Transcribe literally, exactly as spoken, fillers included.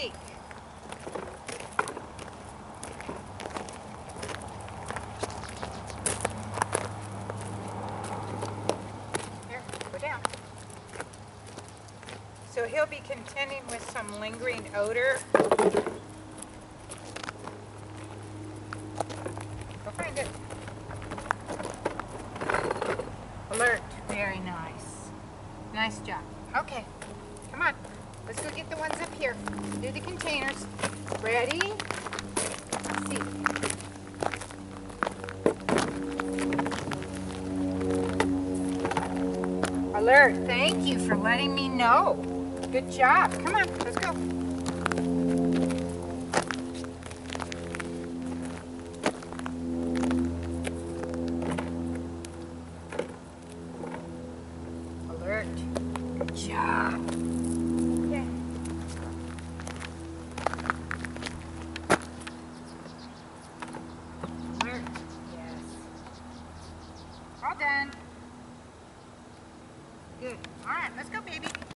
seek. Here, go down. So he'll be contending with some lingering odor. Go find it. Alert. Very nice. Nice job. Okay. Come on. Let's go get the ones up here. Do the containers. Ready? See. Alert. Thank you for letting me know. Good job. Come on. Let's go. Alert. Good job. Okay. Alert. Yes. All done. Good. All right, let's go, baby.